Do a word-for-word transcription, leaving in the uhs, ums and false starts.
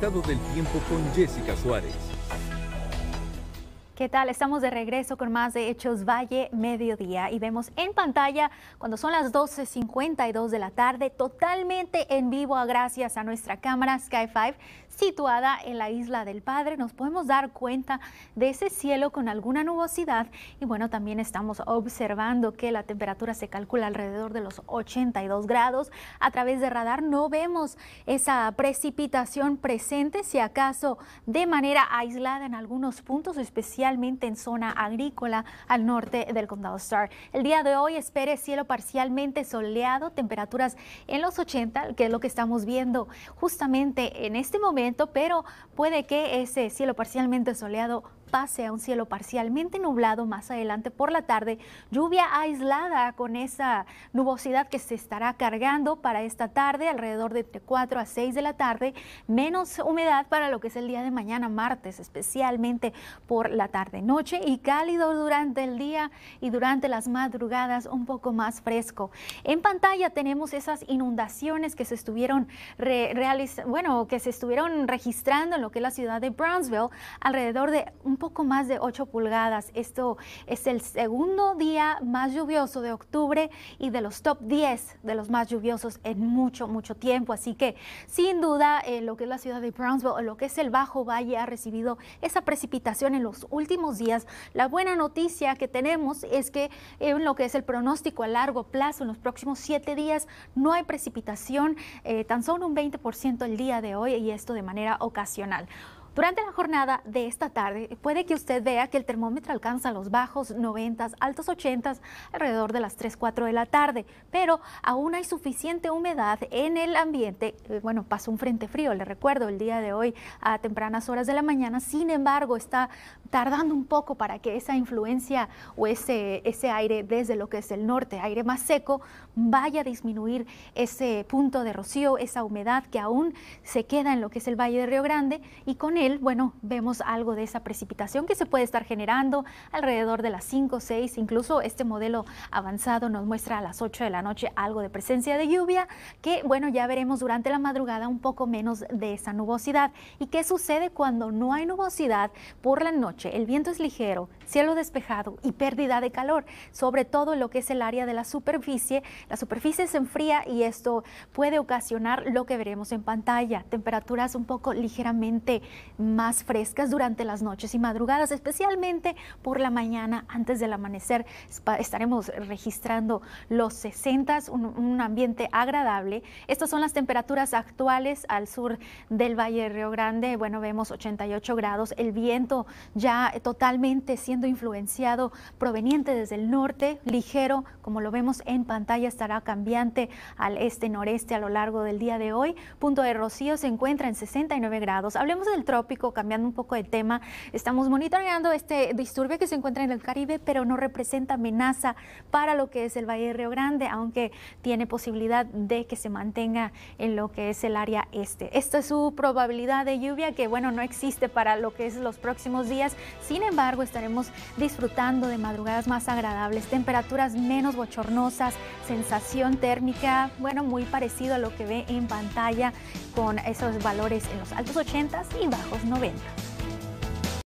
estado del tiempo con Jessica Suárez. ¿Qué tal? Estamos de regreso con más de Hechos Valle Mediodía y vemos en pantalla cuando son las doce cincuenta y dos de la tarde, totalmente en vivo gracias a nuestra cámara Sky cinco situada en la Isla del Padre. Nos podemos dar cuenta de ese cielo con alguna nubosidad y bueno, también estamos observando que la temperatura se calcula alrededor de los ochenta y dos grados. A través de radar no vemos esa precipitación presente, si acaso de manera aislada en algunos puntos, especialmente en zona agrícola al norte del condado Starr. El día de hoy espere cielo parcialmente soleado, temperaturas en los ochenta, que es lo que estamos viendo justamente en este momento, pero puede que ese cielo parcialmente soleado pase a un cielo parcialmente nublado más adelante por la tarde, lluvia aislada con esa nubosidad que se estará cargando para esta tarde, alrededor de cuatro a seis de la tarde, menos humedad para lo que es el día de mañana martes, especialmente por la tarde noche, y cálido durante el día y durante las madrugadas un poco más fresco. En pantalla tenemos esas inundaciones que se estuvieron re bueno, que se estuvieron registrando en lo que es la ciudad de Brownsville, alrededor de un poco más de ocho pulgadas. Esto es el segundo día más lluvioso de octubre y de los top diez de los más lluviosos en mucho, mucho tiempo. Así que sin duda eh, lo que es la ciudad de Brownsville o lo que es el Bajo Valle ha recibido esa precipitación en los últimos días. La buena noticia que tenemos es que en lo que es el pronóstico a largo plazo, en los próximos siete días no hay precipitación, eh, tan solo un veinte por ciento el día de hoy, y esto de manera ocasional. Durante la jornada de esta tarde puede que usted vea que el termómetro alcanza los bajos noventas, altos ochentas alrededor de las tres, cuatro de la tarde, pero aún hay suficiente humedad en el ambiente. Bueno, pasó un frente frío, le recuerdo, el día de hoy a tempranas horas de la mañana. Sin embargo, está tardando un poco para que esa influencia o ese, ese aire desde lo que es el norte, aire más seco, vaya a disminuir ese punto de rocío, esa humedad que aún se queda en lo que es el Valle de Río Grande, y con él, bueno, vemos algo de esa precipitación que se puede estar generando alrededor de las cinco, seis, incluso este modelo avanzado nos muestra a las ocho de la noche algo de presencia de lluvia, que bueno, ya veremos durante la madrugada un poco menos de esa nubosidad. ¿Y qué sucede cuando no hay nubosidad por la noche? El viento es ligero, cielo despejado y pérdida de calor, sobre todo en lo que es el área de la superficie. La superficie se enfría y esto puede ocasionar lo que veremos en pantalla, temperaturas un poco ligeramente más frescas durante las noches y madrugadas, especialmente por la mañana antes del amanecer. Estaremos registrando los sesenta, un, un ambiente agradable. Estas son las temperaturas actuales al sur del Valle de Río Grande. Bueno, vemos ochenta y ocho grados, el viento ya totalmente siendo influenciado proveniente desde el norte, ligero, como lo vemos en pantalla, estará cambiante al este-noreste a lo largo del día de hoy. Punto de rocío se encuentra en sesenta y nueve grados. Hablemos del trópico, cambiando un poco de tema. Estamos monitoreando este disturbio que se encuentra en el Caribe, pero no representa amenaza para lo que es el Valle de Río Grande, aunque tiene posibilidad de que se mantenga en lo que es el área este. Esta es su probabilidad de lluvia, que bueno, no existe para lo que es los próximos días. Sin embargo, estaremos disfrutando de madrugadas más agradables, temperaturas menos bochornosas, sensación térmica, bueno, muy parecido a lo que ve en pantalla, con esos valores en los altos ochentas y bajos noventas.